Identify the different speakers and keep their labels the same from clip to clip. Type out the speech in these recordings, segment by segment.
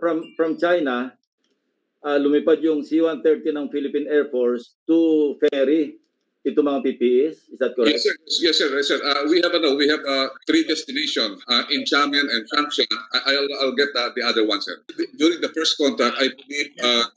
Speaker 1: from China, lumipad yung C-130 ng Philippine Air Force to ferry ito mga PPEs. Is that correct?
Speaker 2: Yes, sir. We have three destinations in Xiamen and Changsha. I'll get the other one, sir. During the first contact, I believe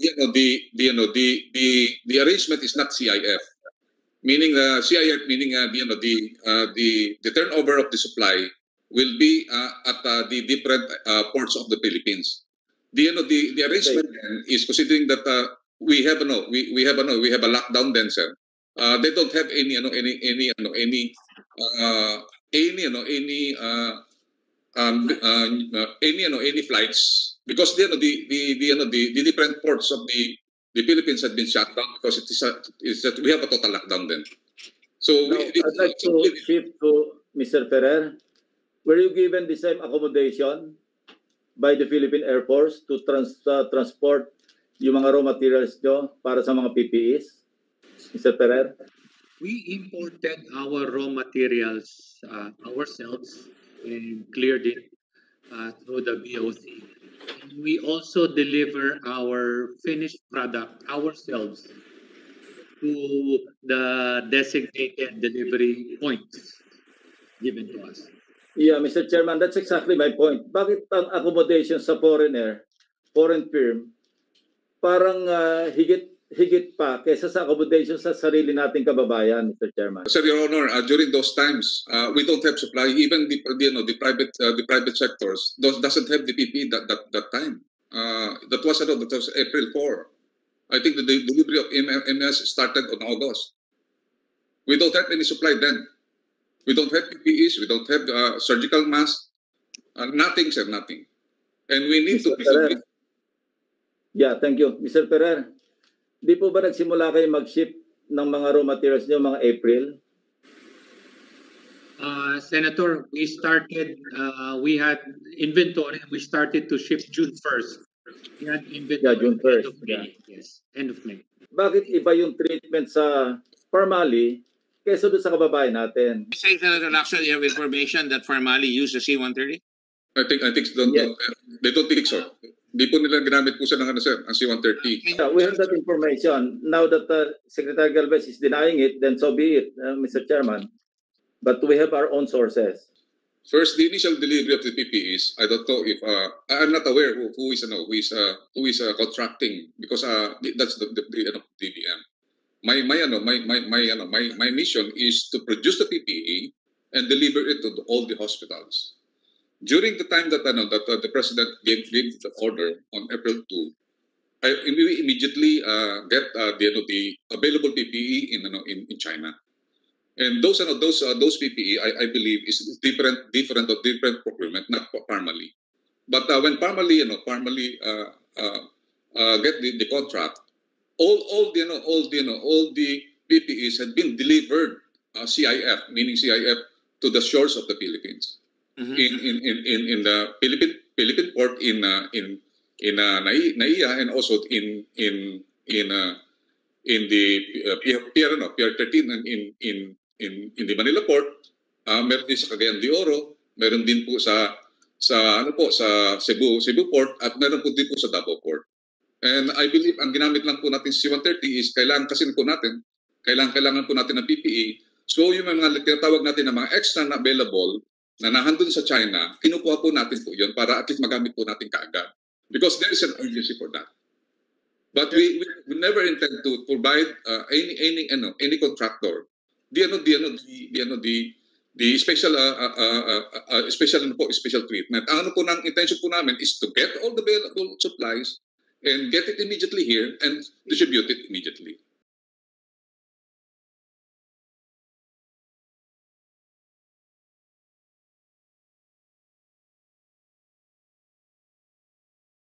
Speaker 2: the arrangement is not CIF, meaning CIF meaning the turnover of the supply will be at the different ports of the Philippines. The arrangement is considering that we have a lockdown then, sir. They don't have any flights because the different ports of the Philippines had been shut down because we have a total lockdown then. So
Speaker 1: I'd like to shift to Mr. Ferrer. Were you given the same accommodation by the Philippine Air Force to transport yung mga raw materials nyo para sa mga PPEs? Mr. Ferrer?
Speaker 3: We imported our raw materials ourselves and cleared it through the BOC. And we also deliver our finished product ourselves to the designated delivery points given to us.
Speaker 1: Yeah, Mr. Chairman, that's exactly my point. Bakit ang accommodation sa foreign firm, parang higit pa kaysa sa accommodation sa sarili nating kababayan, Mr. Chairman?
Speaker 2: Sir, Your Honor, during those times, we don't have supply. Even the private sectors doesn't have the PPE that time. That was April 4. I think the delivery of MS started on August. We don't have any supply then. We don't have PPEs. We don't have surgical masks. Nothing, sir, nothing. And we need
Speaker 1: Mr.
Speaker 2: to...
Speaker 1: Ferrer. Yeah, thank you. Mr. Ferrer, di po ba nagsimula kayo mag-ship ng mga raw materials niyo mga April?
Speaker 3: Senator, we started, we had inventory. We started to ship June 1st. We had inventory.
Speaker 1: Yeah, June 1st.
Speaker 3: End of May. Yeah. Yes, end of May.
Speaker 1: Bakit iba yung treatment sa Parmali kaysa doon sa kababayan natin?
Speaker 4: Say, Senator Lacson, you have information that Farmali used the C-130?
Speaker 2: I think they don't think so. Di po nila ginamit po sa ng ang C-130.
Speaker 1: Yeah, we have that information. Now that Secretary Galvez is denying it, then so be it, Mr. Chairman. But we have our own sources.
Speaker 2: First, the initial delivery of the PPEs. I don't know if I'm not aware who is contracting because that's the DBM. My mission is to produce the PPE and deliver it to all the hospitals. During the time that the president gave the order on April 2, we immediately get the available PPE in China, and those PPE I believe is different procurement, not Parmali. But when Parmali get the contract, all the PPEs had been delivered CIF, meaning CIF, to the shores of the Philippines. Mm-hmm. In the Philippine port in Naiya, and also in the Pier 13 in the Manila port. Meron din sa Cagayan de Oro, meron din po sa Cebu port, at meron po din po sa Davao port. And I believe ang ginamit lang po natin C-130 is kailangan po natin ng PPE. So yung mga tinatawag natin na mga extra na available na nahandun sa China, kinukuha po natin po yun para at least magamit po natin kaagad. Because there is an urgency for that. But we never intend to provide any contractor the special treatment. Ang po ng intention po namin is to get all the available supplies and get it immediately here and distribute it immediately.